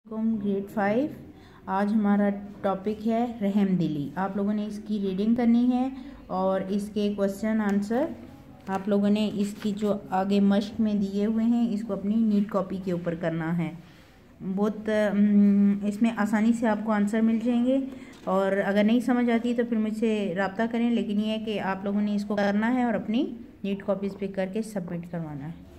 Grade 5। आज हमारा topic है रहमदिली। आप लोगों ने इसकी रीडिंग करनी है और इसके क्वेश्चन आंसर आप लोगों ने इसकी जो आगे मश्क में दिए हुए हैं इसको अपनी नीट कॉपी के ऊपर करना है। बहुत इसमें आसानी से आपको आंसर मिल जाएंगे और अगर नहीं समझ आती तो फिर मुझसे रब्ता करें, लेकिन ये है कि आप लोगों ने इसको करना है और अपनी नीट कॉपीज़ पे करके सबमिट करवाना है।